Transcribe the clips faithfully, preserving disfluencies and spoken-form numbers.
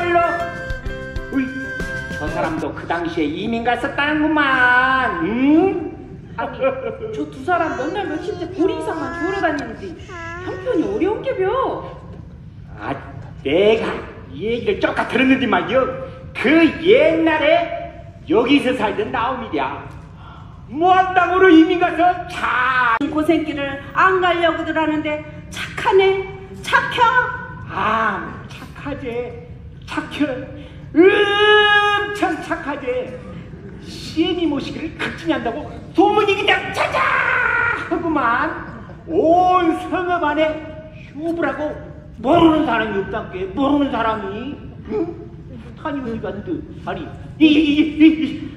말로. 으이, 저 사람도 그 당시에 이민 갔었다는구만. 응? 아니 저 두 사람 몇 날 며칠째 보리 이상만 주우러 다니는데 형편이 어려운 게벼. 아, 내가 이 얘기를 쪼까 들었는데 말이여. 그 옛날에 여기서 살던 나오미랴 무한 땅으로 이민 가서 자 고생길을 안 가려고들 하는데 착하네. 착혀. 아, 착하지. 착혀. 엄청 착하지. 시애미 모시기를 극진히 한다고 소문이 그냥 자자 하구만. 온 성읍 안에 휴부라고 모르는 사람이 없단께. 모르는 사람이. 응? 아니 어디 갔는데. 아니 이이이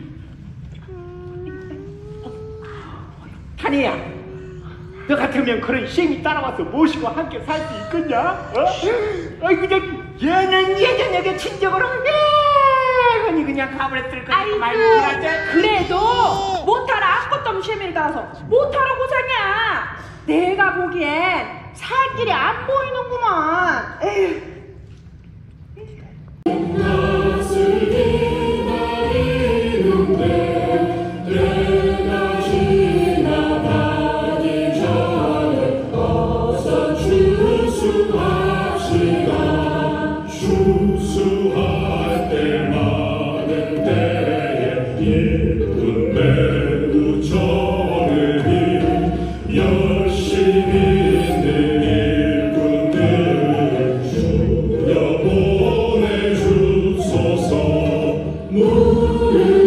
타니야, 너 같으면 그런 시애미 따라와서 모시고 함께 살 수 있겠냐? 어? 아이 그냥 얘는 예전에 친정으로 아니 그냥 가버렸을 거니까 말고 그러지. 그래도 못하러 아무것도 없는 시애미를 따라서 못하러 고생이야. 내가 보기엔 살 길이 안 보이는구만. 에휴. 추수할 때 많은 때에 예쁜 매우 저는 일 열심히 있는 일꾼들 주여 보내주소서. 물을